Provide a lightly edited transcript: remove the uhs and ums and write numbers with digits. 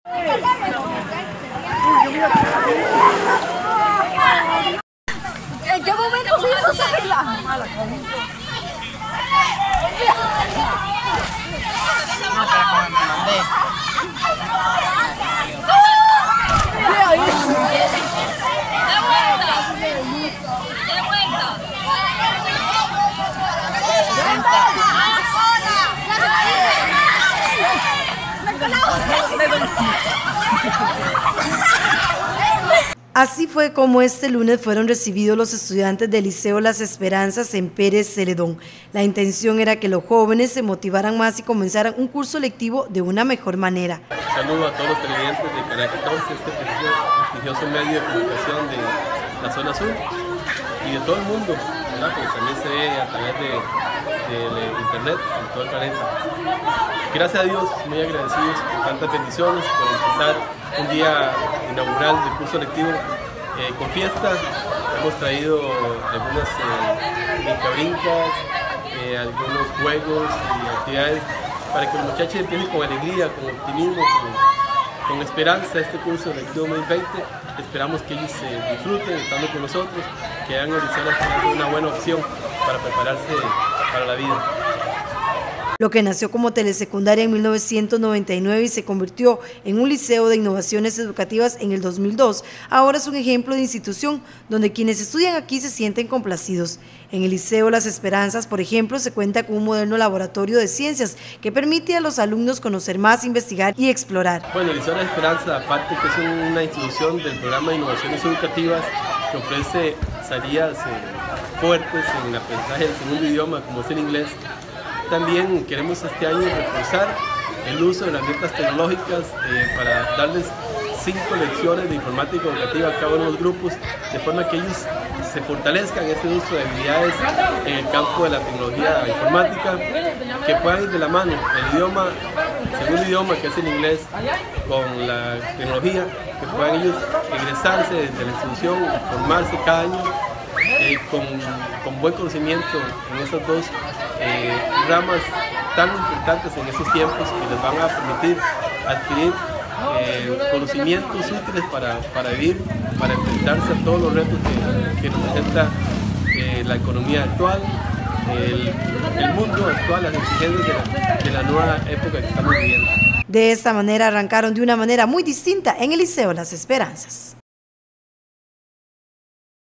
¿En qué momento pudieron saberla? No, pero como me mandé. Así fue como este lunes fueron recibidos los estudiantes del Liceo Las Esperanzas en Pérez Celedón. La intención era que los jóvenes se motivaran más y comenzaran un curso lectivo de una mejor manera. Saludo a todos los televidentes de Canal 14, este prestigioso medio de comunicación de la zona sur y de todo el mundo, ¿verdad? Porque también se ve a través de internet en todo el planeta. Gracias a Dios, muy agradecidos por tantas bendiciones, por empezar un día inaugural del curso lectivo con fiesta. Hemos traído algunas brincas, algunos juegos y actividades para que los muchachos empiecen con alegría, con optimismo, con esperanza este curso lectivo 2020. Esperamos que ellos se disfruten estando con nosotros, que hagan el Liceo Las Esperanzas una buena opción para prepararse para la vida. Lo que nació como telesecundaria en 1999 y se convirtió en un liceo de innovaciones educativas en el 2002, ahora es un ejemplo de institución donde quienes estudian aquí se sienten complacidos. En el Liceo Las Esperanzas, por ejemplo, se cuenta con un moderno laboratorio de ciencias que permite a los alumnos conocer más, investigar y explorar. Bueno, el Liceo Las Esperanzas, aparte que es una institución del programa de innovaciones educativas que ofrece salidas fuertes en el aprendizaje del segundo idioma, como es el inglés, también queremos este año reforzar el uso de herramientas tecnológicas para darles 5 lecciones de informática educativa a cada uno de los grupos, de forma que ellos se fortalezcan en ese uso de habilidades en el campo de la tecnología informática, que puedan ir de la mano el idioma, el segundo idioma que es el inglés, con la tecnología, que puedan ellos egresarse de la institución, formarse cada año con buen conocimiento en esas dos ramas tan importantes en esos tiempos que les van a permitir adquirir conocimientos útiles para vivir, para enfrentarse a todos los retos que nos presenta la economía actual, el mundo actual, las exigencias de la nueva época que estamos viviendo. De esta manera arrancaron de una manera muy distinta en el Liceo Las Esperanzas.